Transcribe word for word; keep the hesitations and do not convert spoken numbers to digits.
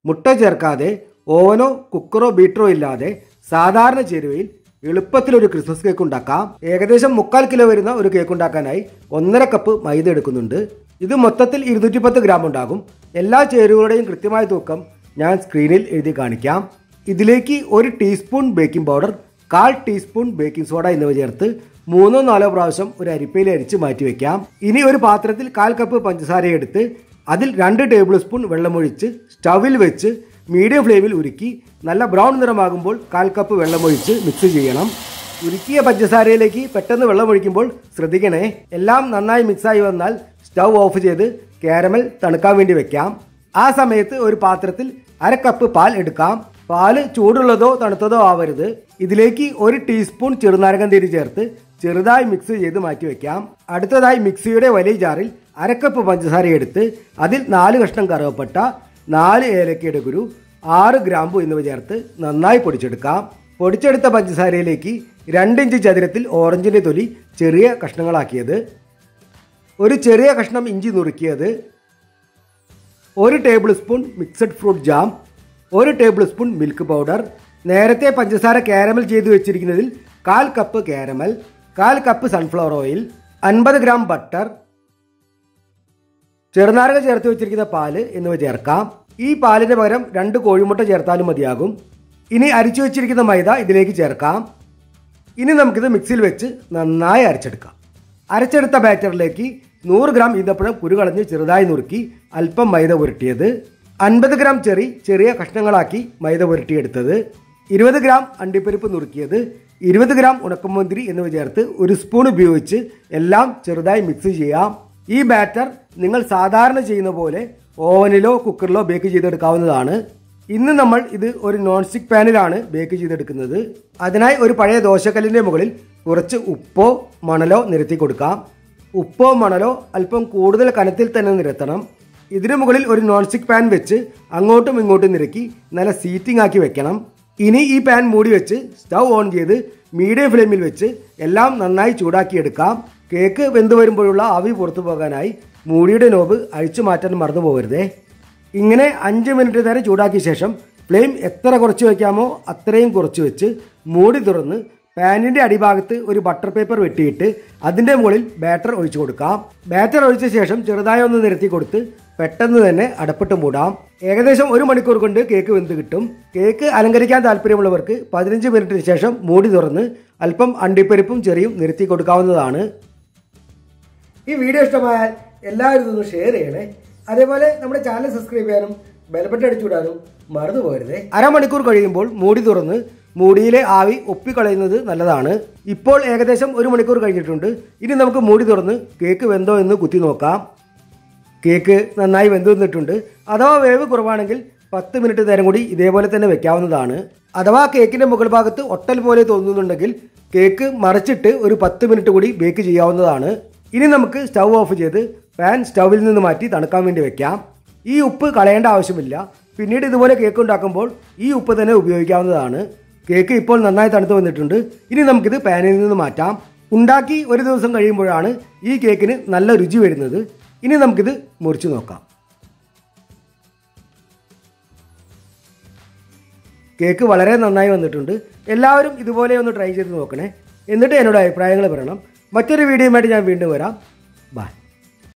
മുട്ട ചേർക്കാതെ ഓവനോ കുക്കറോ ബീറ്ററോ ഇല്ലാതെ സാധാരണ ചേരുവയിൽ എളുപ്പത്തിൽ ഒരു ക്രിസ്മസ് കേക്ക് ഉണ്ടാക്കാം. ഏകദേശം മുക്കാൽ കിലോ വരുന്ന ഒരു കേക്ക് ഉണ്ടാക്കാനായി ഒന്നര കപ്പ് മൈദ എടുക്കുന്നുണ്ട്. ഇത് മൊത്തത്തിൽ ഇരുന്നൂറ്റി പത്ത് ഗ്രാം ഉണ്ടാകും. എല്ലാ ചേരുവകളുടെയും കൃത്യമായ തൂക്കം ഞാൻ സ്ക്രീനിൽ എഴുതി കാണിക്കാം. ഇതിലേക്ക് ഒരു ടീസ്പൂൺ ബേക്കിംഗ് പൗഡർ, കാൽ ടീസ്പൂൺ ബേക്കിംഗ് സോഡ എന്നിവ ചേർത്ത് മൂന്നോ നാലോ പ്രാവശ്യം ഒരു അരിപ്പയിൽ അരിച്ച് മാറ്റി വെക്കാം. ഇനി ഒരു പാത്രത്തിൽ കാൽ കപ്പ് പഞ്ചസാര എടുത്ത് അതിൽ രണ്ട് ടേബിൾ സ്പൂൺ വെള്ളമൊഴിച്ച് സ്റ്റവിൽ വെച്ച് മീഡിയം ഫ്ലെയിമിൽ ഉരുക്കി നല്ല ബ്രൗൺ നിറമാകുമ്പോൾ കാൽ കപ്പ് വെള്ളമൊഴിച്ച് മിക്സ് ചെയ്യണം. ഉരുക്കിയ പഞ്ചസാരയിലേക്ക് പെട്ടെന്ന് വെള്ളമൊഴിക്കുമ്പോൾ ശ്രദ്ധിക്കണേ. എല്ലാം നന്നായി മിക്സായി വന്നാൽ സ്റ്റവ് ഓഫ് ചെയ്ത് കാരമൽ തണുക്കാൻ വേണ്ടി വെക്കാം. ആ സമയത്ത് ഒരു പാത്രത്തിൽ അര കപ്പ് പാൽ എടുക്കാം. പാല് ചൂടുള്ളതോ തണുത്തതോ ആവരുത്. ഇതിലേക്ക് ഒരു ടീസ്പൂൺ ചെറുനാരങ്ങ നീര് ചേർത്ത് ചെറുതായി മിക്സ് ചെയ്ത് മാറ്റി വെക്കാം. അടുത്തതായി മിക്സിയുടെ വലിയ ജാറിൽ അരക്കപ്പ് പഞ്ചസാര എടുത്ത് അതിൽ നാല് കഷ്ണം കറുവപ്പട്ട, നാല് ഏലക്കയുടെ കുരു, ആറ് ഗ്രാമ്പു എന്നിവ ചേർത്ത് നന്നായി പൊടിച്ചെടുക്കാം. പൊടിച്ചെടുത്ത പഞ്ചസാരയിലേക്ക് രണ്ടിഞ്ച് ചതുരത്തിൽ ഓറഞ്ചിൻ്റെ തൊലി ചെറിയ കഷ്ണങ്ങളാക്കിയത്, ഒരു ചെറിയ കഷ്ണം ഇഞ്ചി നുറുക്കിയത്, ഒരു tablespoon mixed fruit jam, ഒരു ടേബിൾ സ്പൂൺ മിൽക്ക് പൗഡർ, നേരത്തെ പഞ്ചസാര കാരമൽ ചെയ്ത് വെച്ചിരിക്കുന്നതിൽ കാൽ കപ്പ് കാരമൽ, കാൽ കപ്പ് സൺഫ്ലവർ ഓയിൽ, അൻപത് ഗ്രാം ബട്ടർ, ചെറുനാരങ്ങ ചേർത്ത് വെച്ചിരിക്കുന്ന പാല് എന്നിവ ചേർക്കാം. ഈ പാലിന് പകരം രണ്ട് കോഴിമുട്ട ചേർത്താലും മതിയാകും. ഇനി അരിച്ചു വെച്ചിരിക്കുന്ന മൈദ ഇതിലേക്ക് ചേർക്കാം. ഇനി നമുക്കിത് മിക്സിയിൽ വെച്ച് നന്നായി അരച്ചെടുക്കാം. അരച്ചെടുത്ത ബാറ്ററിലേക്ക് നൂറ് ഗ്രാം ഈന്തപ്പഴം കുരുകളഞ്ഞ് ചെറുതായി നുറുക്കി അല്പം മൈദ പുരട്ടിയത്, അൻപത് ഗ്രാം ചെറി ചെറിയ കഷ്ണങ്ങളാക്കി മൈദ പുരട്ടിയെടുത്തത്, ഇരുപത് ഗ്രാം അണ്ടിപ്പരിപ്പ് നുറുക്കിയത്, ഇരുപത് ഗ്രാം ഉണക്കമുന്തിരി എന്നിവ ചേർത്ത് ഒരു സ്പൂൺ ഉപയോഗിച്ച് എല്ലാം ചെറുതായി മിക്സ് ചെയ്യാം. ഈ ബാറ്റർ നിങ്ങൾ സാധാരണ ചെയ്യുന്ന പോലെ ഓവനിലോ കുക്കറിലോ ബേക്ക് ചെയ്തെടുക്കാവുന്നതാണ്. ഇന്ന് നമ്മൾ ഇത് ഒരു നോൺ സ്റ്റിക്ക് പാനിലാണ് ബേക്ക് ചെയ്തെടുക്കുന്നത്. അതിനായി ഒരു പഴയ ദോശക്കല്ലിൻ്റെ മുകളിൽ കുറച്ച് ഉപ്പോ മണലോ നിരത്തി കൊടുക്കാം. ഉപ്പോ മണലോ അല്പം കൂടുതൽ കനത്തിൽ തന്നെ നിരത്തണം. ഇതിനു മുകളിൽ ഒരു നോൺ സ്റ്റിക്ക് പാൻ വെച്ച് അങ്ങോട്ടും ഇങ്ങോട്ടും നിരക്കി നല്ല സീറ്റിംഗ് ആക്കി വെക്കണം. ഇനി ഈ പാൻ മൂടി വെച്ച് സ്റ്റൗ ഓൺ ചെയ്ത് മീഡിയം ഫ്ലെയിമിൽ വെച്ച് എല്ലാം നന്നായി ചൂടാക്കിയെടുക്കാം. കേക്ക് വെന്ത് വരുമ്പോഴുള്ള ആവി പുറത്തു പോകാനായി മൂടിയുടെ നോബ് അഴിച്ചു മാറ്റാൻ മറന്നു പോകരുതേ. ഇങ്ങനെ അഞ്ച് മിനിറ്റ് നേരം ചൂടാക്കിയ ശേഷം ഫ്ലെയിം എത്ര കുറച്ച് വയ്ക്കാമോ അത്രയും കുറച്ച് വെച്ച് മൂടി തുറന്ന് പാനിൻ്റെ അടിഭാഗത്ത് ഒരു ബട്ടർ പേപ്പർ വെട്ടിയിട്ട് അതിൻ്റെ മുകളിൽ ബാറ്റർ ഒഴിച്ചു കൊടുക്കാം. ബാറ്റർ ഒഴിച്ച ശേഷം ചെറുതായി ഒന്ന് നിരത്തി കൊടുത്ത് പെട്ടെന്ന് തന്നെ അടപ്പിട്ട് മൂടാം. ഏകദേശം ഒരു മണിക്കൂർ കൊണ്ട് കേക്ക് വെന്ത് കിട്ടും. കേക്ക് അലങ്കരിക്കാൻ താല്പര്യമുള്ളവർക്ക് പതിനഞ്ച് മിനിറ്റിന് ശേഷം മൂടി തുറന്ന് അല്പം അണ്ടിപ്പരിപ്പും ചെറിയും നിരത്തി കൊടുക്കാവുന്നതാണ്. ഈ വീഡിയോ ഇഷ്ടമായാൽ എല്ലാവരും ഇതൊന്ന് ഷെയർ ചെയ്യണേ. അതേപോലെ നമ്മുടെ ചാനൽ സബ്സ്ക്രൈബ് ചെയ്യാനും ബെൽബട്ടൺ അടിച്ചുവിടാനും മറന്നു പോകരുതേ. അരമണിക്കൂർ കഴിയുമ്പോൾ മൂടി തുറന്ന് മൂടിയിലെ ആവി ഒപ്പിക്കളയുന്നത് നല്ലതാണ്. ഇപ്പോൾ ഏകദേശം ഒരു മണിക്കൂർ കഴിഞ്ഞിട്ടുണ്ട്. ഇനി നമുക്ക് മൂടി തുറന്ന് കേക്ക് വെന്തോ എന്ന് കുത്തി നോക്കാം. കേക്ക് നന്നായി വെന്ത് വന്നിട്ടുണ്ട്. അഥവാ വേവ് കുറവാണെങ്കിൽ പത്ത് മിനിറ്റ് നേരം കൂടി ഇതേപോലെ തന്നെ വെക്കാവുന്നതാണ്. അഥവാ കേക്കിൻ്റെ മുകൾ ഭാഗത്ത് ഒട്ടൽ പോലെ തോന്നുന്നുണ്ടെങ്കിൽ കേക്ക് മറിച്ചിട്ട് ഒരു പത്ത് മിനിറ്റ് കൂടി ബേക്ക് ചെയ്യാവുന്നതാണ്. ഇനി നമുക്ക് സ്റ്റൗ ഓഫ് ചെയ്ത് പാൻ സ്റ്റൗവിൽ നിന്ന് മാറ്റി തണുക്കാൻ വേണ്ടി വെക്കാം. ഈ ഉപ്പ് കളയേണ്ട ആവശ്യമില്ല. പിന്നീട് ഇതുപോലെ കേക്ക് ഉണ്ടാക്കുമ്പോൾ ഈ ഉപ്പ് തന്നെ ഉപയോഗിക്കാവുന്നതാണ്. കേക്ക് ഇപ്പോൾ നന്നായി തണുത്ത് വന്നിട്ടുണ്ട്. ഇനി നമുക്കിത് പാനിൽ നിന്ന് മാറ്റാം. ഉണ്ടാക്കി ഒരു ദിവസം കഴിയുമ്പോഴാണ് ഈ കേക്കിന് നല്ല രുചി വരുന്നത്. ഇനി നമുക്കിത് മുറിച്ച് നോക്കാം. കേക്ക് വളരെ നന്നായി വന്നിട്ടുണ്ട്. എല്ലാവരും ഇതുപോലെ ഒന്ന് ട്രൈ ചെയ്ത് നോക്കണേ. എന്നിട്ട് എന്നോട് അഭിപ്രായങ്ങൾ പറയണം. മറ്റൊരു വീഡിയോയുമായിട്ട് ഞാൻ വീണ്ടും വരാം. ബൈ.